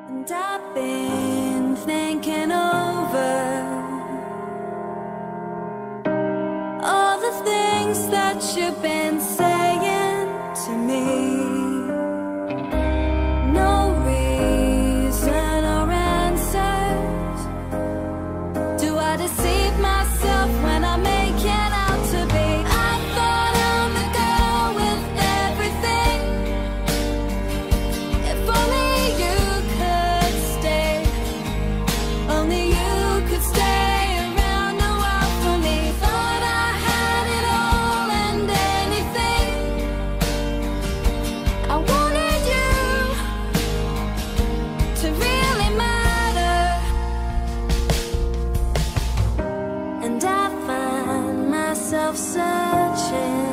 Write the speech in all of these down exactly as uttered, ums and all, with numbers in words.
And I've been thinking over all the things that you've been saying to me. No reason or answers. Do I deceive myself when I make it out to be? I thought I'm the girl with everything. If only you could stay, only you could stay around a while for me. Thought I had it all and anything. I wanted you to really matter. And I find myself searching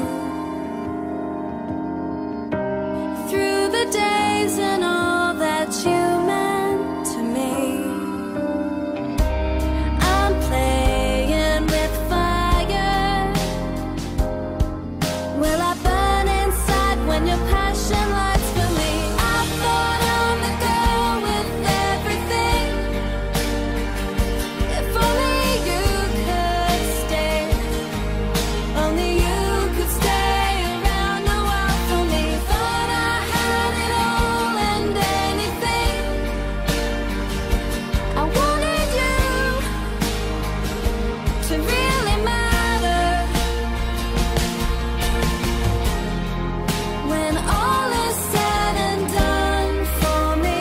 through the days and all that you meant to me. I'm playing with fire. Will I burn inside when your passion lights for me? I thought I'm the girl with everything. If only you could stay, only you could stay around a while for me. Thought I had it all and anything. I wanted you to really matter. When all is said and done for me,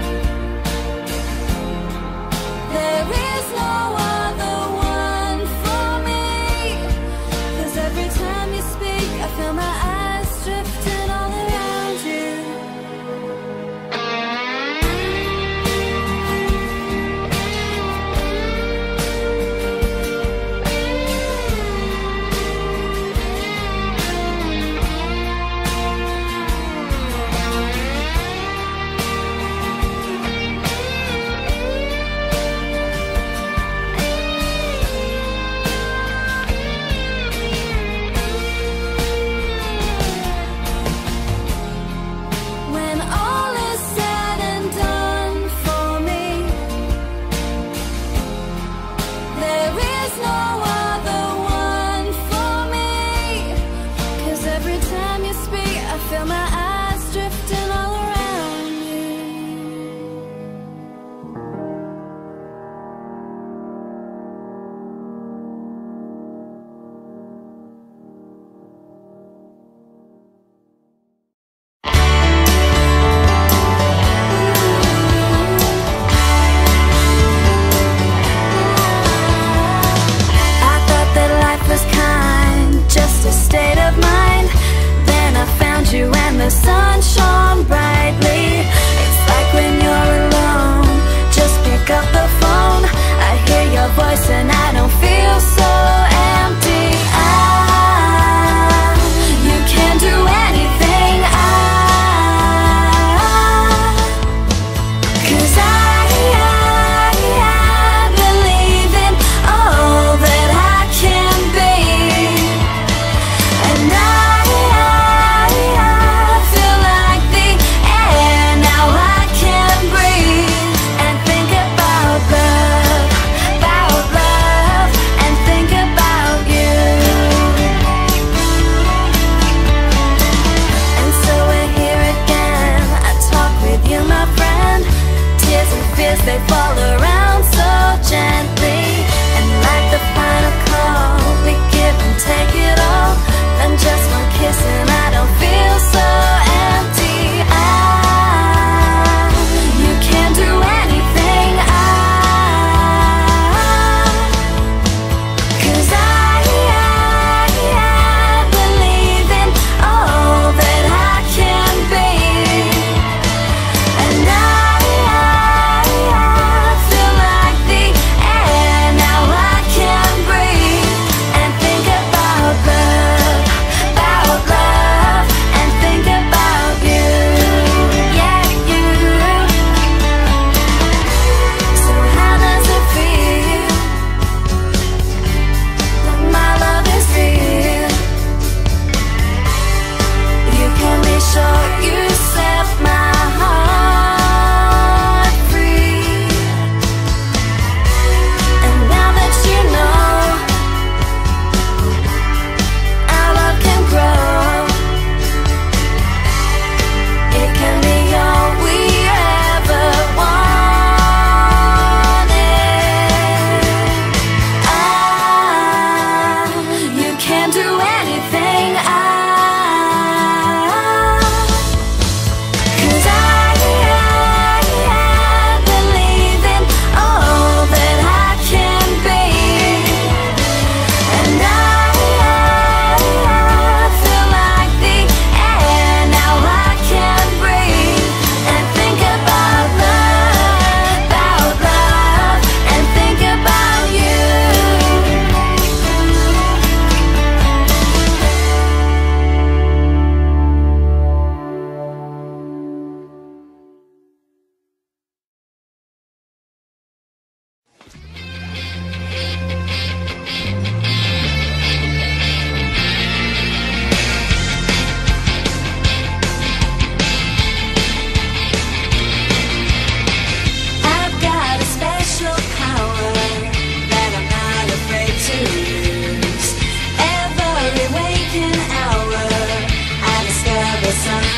there is no other one for me. 'Cause every time you speak, I feel my eyes drifting all around you. When all is said and done for me, there is no other one for me. 'Cause every time you speak, I feel my eyes drifting all around you. I thought that life was kind, just a state of mind. Then I found you and the sun shone brightly. It's like when you're alone, just pick up the phone. I hear your voice and I don't feel so empty. Ah, you can do anything. Ah, 'cause I, I, I believe in all that I can be. And I, I, I feel like the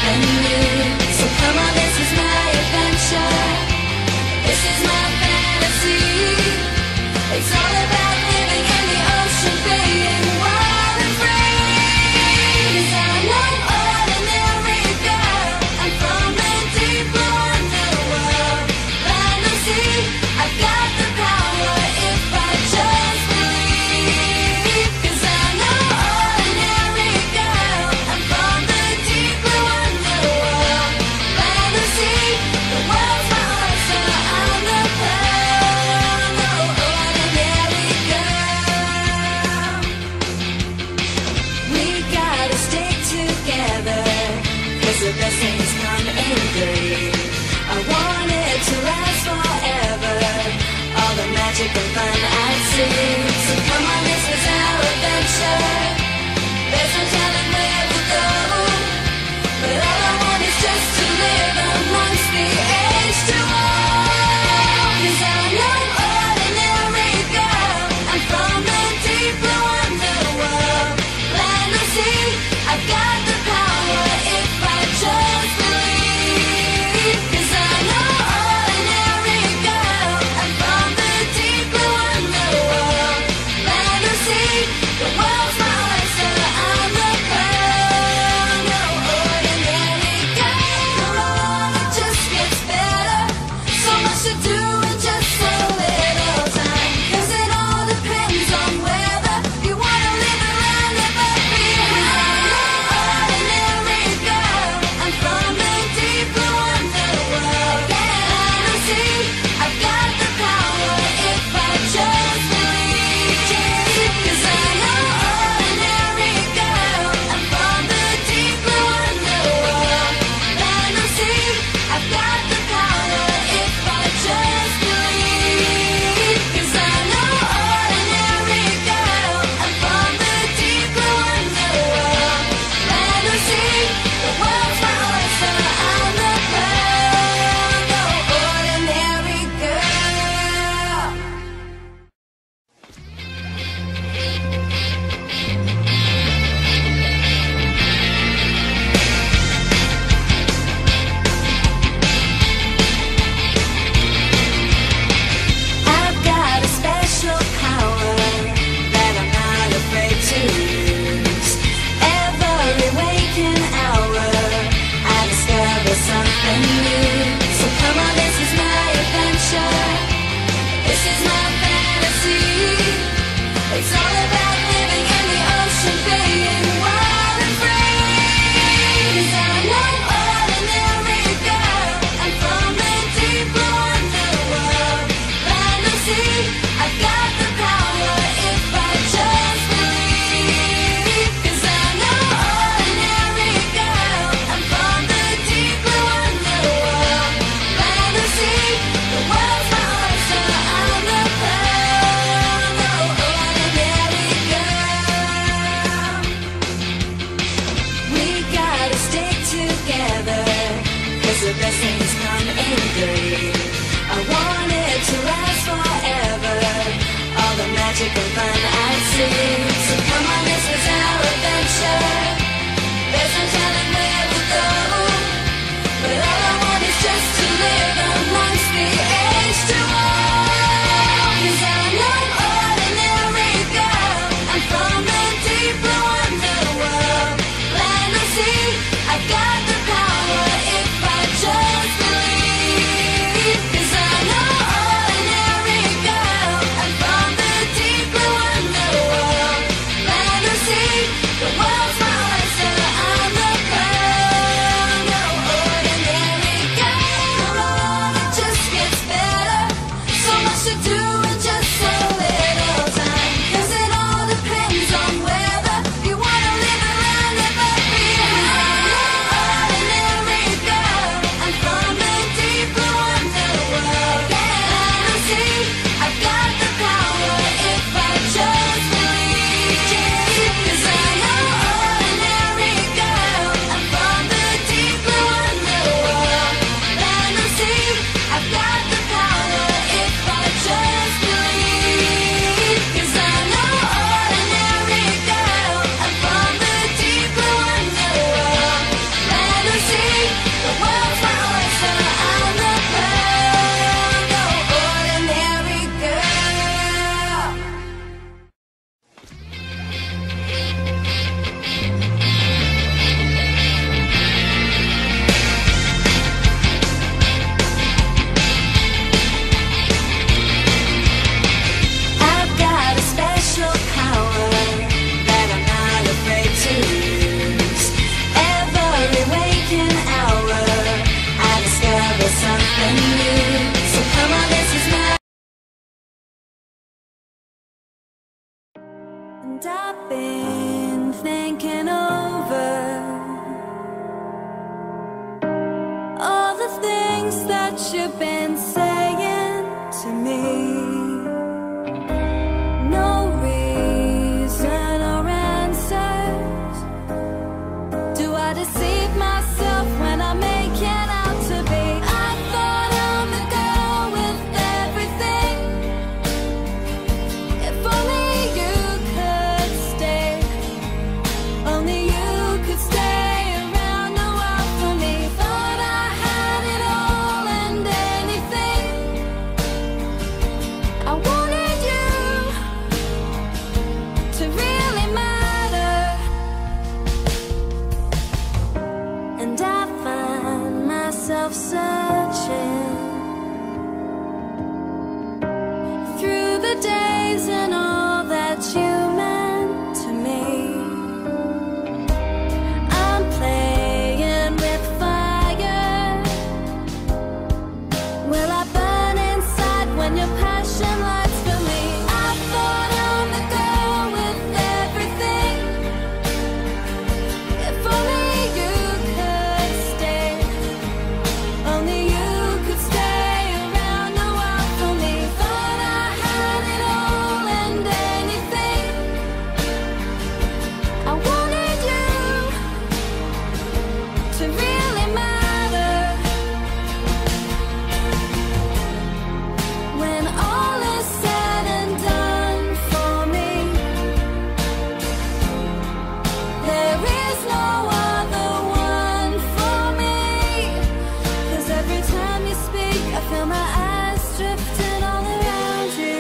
than you. So come on, this is my adventure. This is my fantasy. It's all about living in the ocean, being wild and free. 'Cause I'm no ordinary girl. I'm from the deep blue underworld. Land or sea, I've got the power if I just believe. 'Cause I'm no ordinary girl. I'm from the deep blue underworld. Land or sea, the world's my oyster. I'm the pearl, no ordinary girl. We gotta stay together, 'cause the best things come in three. I want it to last forever, all the magic and fun I see. So come on, this is our adventure. There's no telling where we'll go, but all I want is just to live amongst the H two O. 'Cause I'm no ordinary girl. I'm from the deep blue underworld. Land or sea, I've got the power if I just believe. myself searching through the days and all that you meant to me. I'm playing with fire. Will I burn inside when your passion lights for me? I thought I'm the girl with everything. If only you could stay, only you could stay around a while for me. Thought I had it all and anything. I wanted you to really matter. When all is said and done for me, there is no other one for me. 'Cause every time you speak, I feel my eyes drifting all around you.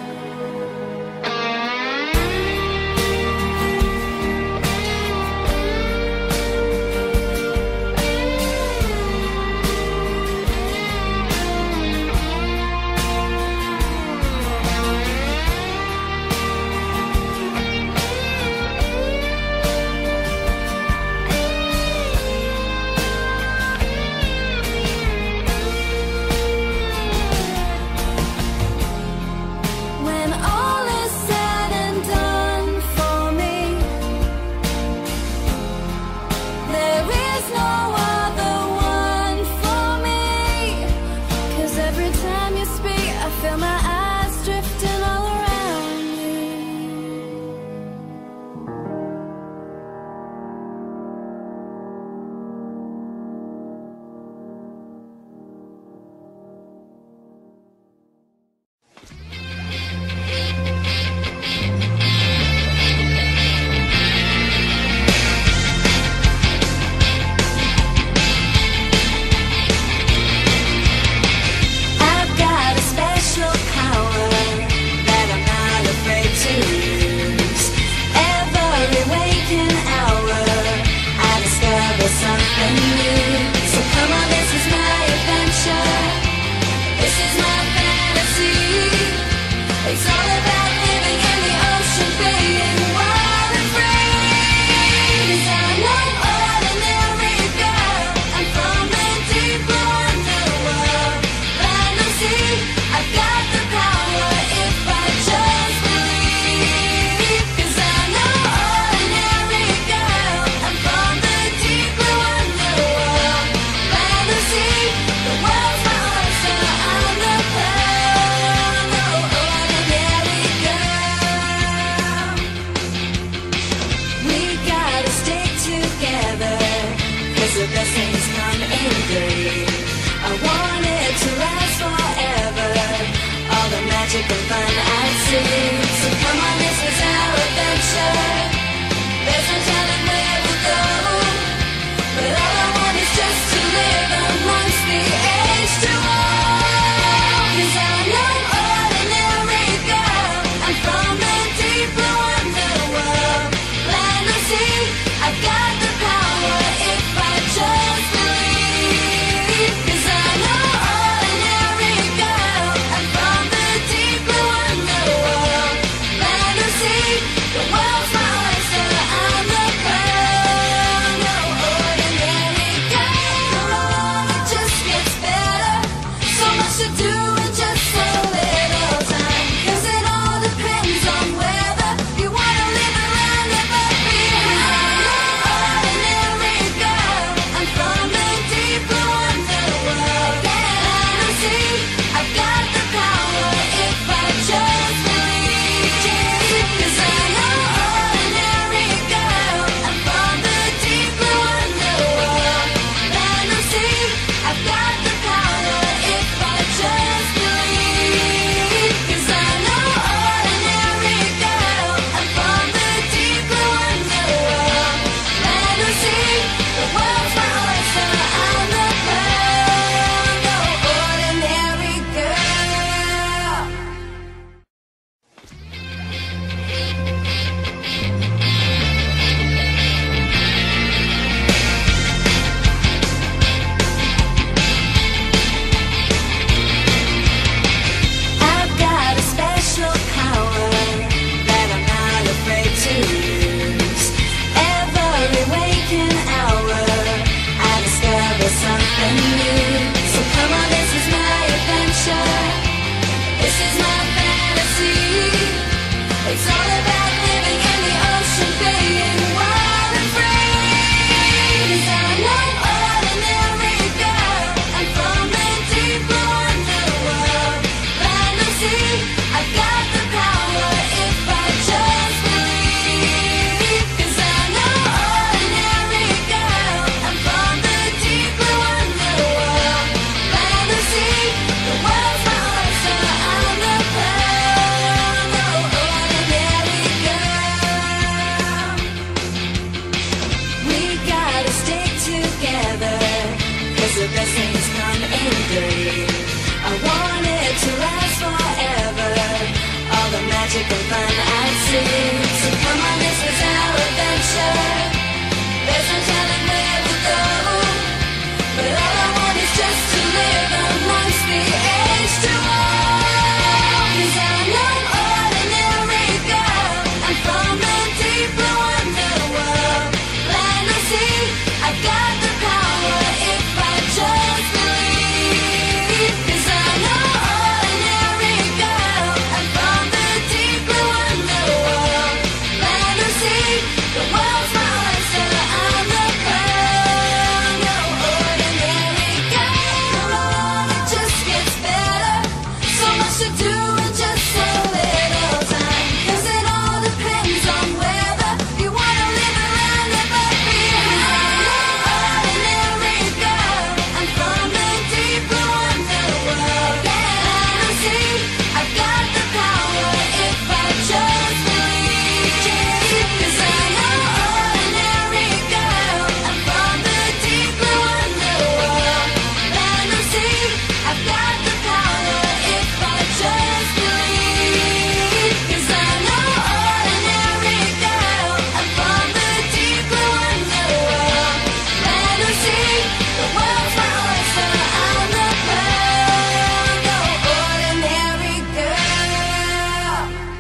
When all is said and done for me, there is no other one for me. 'Cause every time you speak, I feel my eyes drifting all around you. I've got a special power that I'm not afraid to use. Every waking hour, I discover something new. So come on, this is my adventure. This is my fantasy. It's all about living in the ocean, being wild and free. 'Cause I'm no ordinary girl. I'm from the deep blue underworld. Land or sea, I've got the power if I just believe. 'Cause I'm no ordinary girl. I'm from the deep blue underworld. Land or sea, the world's my oyster. I'm the pearl, no ordinary girl. We gotta stick together, 'cause the best things come in three. I want it to last forever, all the magic and fun I see. So come on, this is our adventure. There's no telling where we'll go, but all I want is just to live amongst the H two O. 'Cause I'm no ordinary girl. I'm from the deep blue underworld. Land or sea, I've got the power if I just believe. 'Cause I'm no ordinary girl. I'm from the deep blue underworld. Land or sea, the world's my oyster. I'm the pearl, no ordinary girl. It just gets better. So much to do in just so little time. 'Cause it all depends on whether you wanna live around it but behind. I'm no ordinary girl. I'm from the deep blue underworld. Land or sea, I've got the power if I just believe. 'Cause I'm no ordinary girl. I'm from the deep blue underworld. Land or sea, I've got the power if I just to last forever. All the magic and fun I'd see. So come on, this is our adventure. There's no telling where we'll go, but all I want is just to live amongst the H two O. 'Cause I'm no ordinary girl. I'm from the deep blue underworld. Land or sea, I've got the power if I just believe. 'Cause I'm no ordinary girl. I'm from the deep blue underworld. Land or sea, the world's my oyster. I'm the pearl. No ordinary girl. It just gets better. So much to do in just so little time. 'Cause it all depends on whether you wanna live around it but behind. No ordinary girl. I'm from the deep blue underworld. Land or sea, I've got the power if I just believe. 'Cause I'm no ordinary girl. I'm from the deep blue underworld. Land or sea, I've got the power if I just believe. 'Cause I'm no ordinary girl. I'm from the deep blue underworld. Land or sea, the world's my oyster. I'm the pearl. No ordinary girl.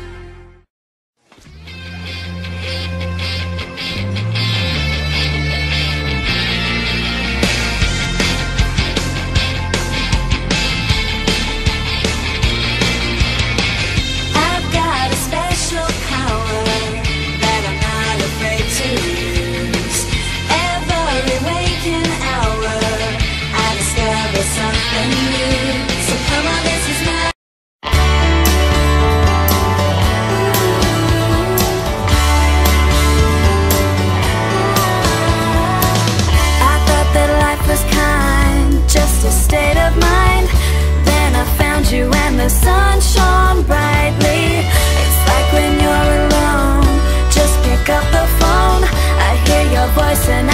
I've got a special power that I'm not afraid to use. Every waking hour, I discover something new. So come on, this is my I thought that life was kind, just a state of mind. Then I found you and the sun shone brightly. It's like when you're alone, just pick up the phone. I hear your voice and